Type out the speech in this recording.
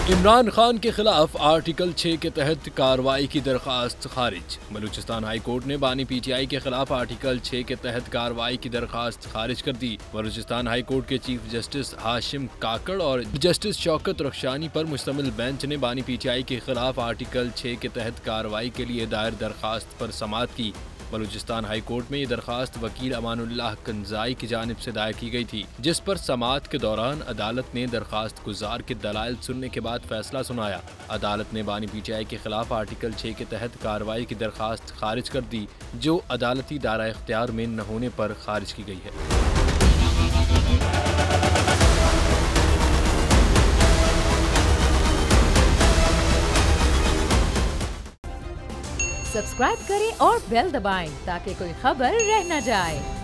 इमरान खान के खिलाफ आर्टिकल 6 के तहत कार्रवाई की दरख्वास्त खारिज। बलूचिस्तान हाई कोर्ट ने बानी पीटीआई के खिलाफ आर्टिकल 6 के तहत कार्रवाई की दरख्वास्त खारिज कर दी। बलूचिस्तान हाई कोर्ट के चीफ जस्टिस हाशिम काकड़ और जस्टिस शौकत रख्शानी पर मुश्तमिल बेंच ने बानी पीटीआई के खिलाफ आर्टिकल 6 के तहत कार्रवाई के लिए दायर दरख्वास्त पर समाअत की। बलूचिस्तान हाई कोर्ट में ये दरख्वास्त वकील अमानुल्लाह कंजाई की जानिब से दायर की गई थी, जिस पर समाअत के दौरान अदालत ने दरख्वास्त गुजार के दलाइल सुनने के बाद फैसला सुनाया। अदालत ने बानी पीटीआई के खिलाफ आर्टिकल 6 के तहत कार्रवाई की दरख्वास्त खारिज कर दी, जो अदालती दायरा इख्तियार में न होने पर खारिज की गई है। सब्सक्राइब करें और बेल दबाएं ताकि कोई खबर रह न जाए।